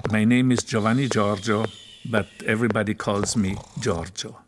My name is Giovanni Giorgio, but everybody calls me Giorgio.